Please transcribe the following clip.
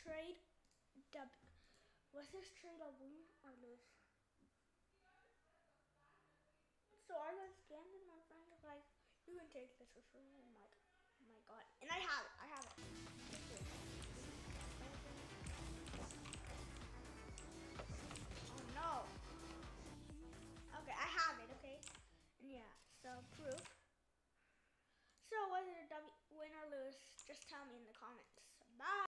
trade was this trade a win or lose? So I got scammed and my friend was like, you can take this for free. I'm like, oh my god. And I have it. I have it. Oh no. Okay, I have it, okay? And yeah, so proof. So whether win or lose, just tell me in the comments. Bye.